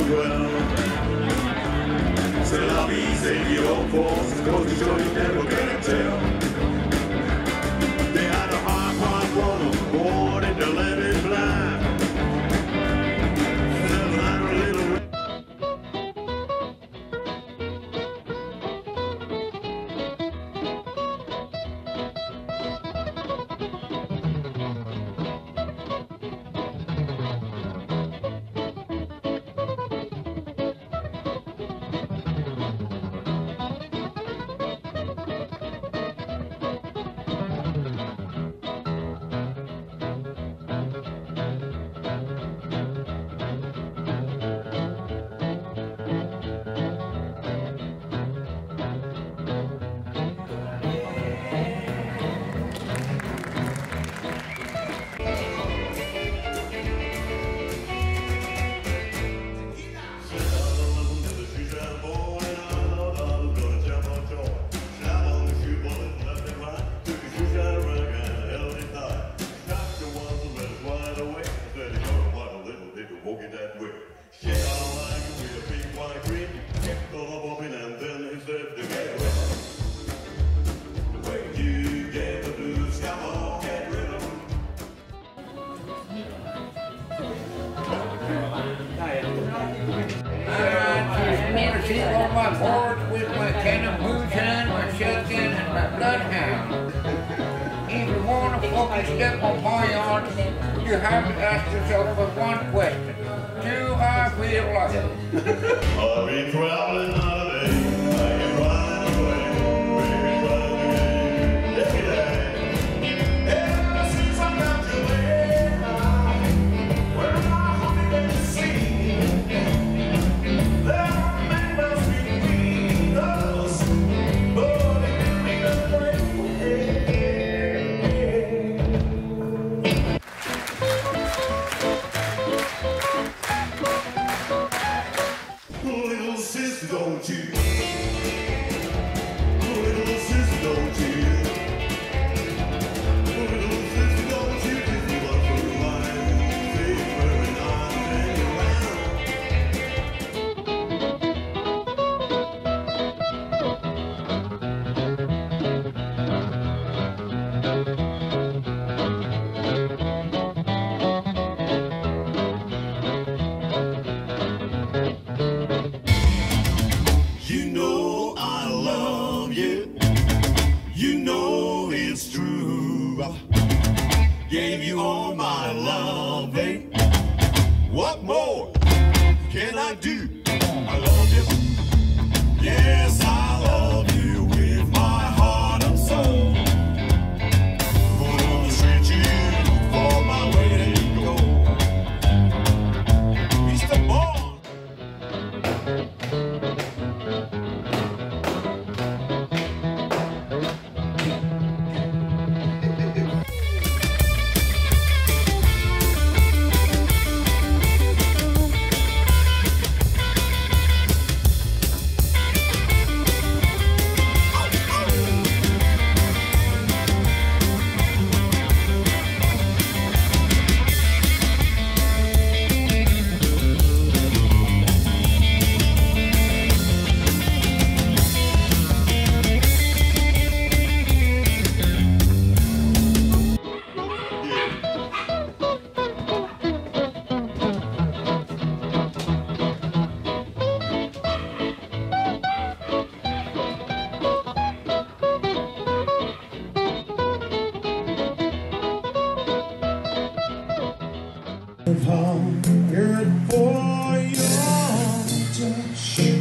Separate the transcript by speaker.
Speaker 1: dwell. C'est la vie, c'est the old force, goes to show you never gonna tell. They had a hard one born in the living blind. Never had a little.
Speaker 2: Sit on my porch with my can of moonshine, my shotgun, and my bloodhound. If you want to fucking step on my yard, you have to ask yourself one question. Do I feel like it?
Speaker 1: I've been traveling all day, I am running away, baby, running again, every day. Ever since I got you there, where my honey been seen, there are memories between us, but it didn't mean a break. Little sister, don't you? Little sister, don't you? Little sister, don't you? If you love her life, take her and I'll hang around. You know I love you. You know it's true. Gave you all my loving. What more can I do? I love you. Yes, I love you with my heart and soul. Gonna treat you for my way to go. Mr. Bond. Good for your touch.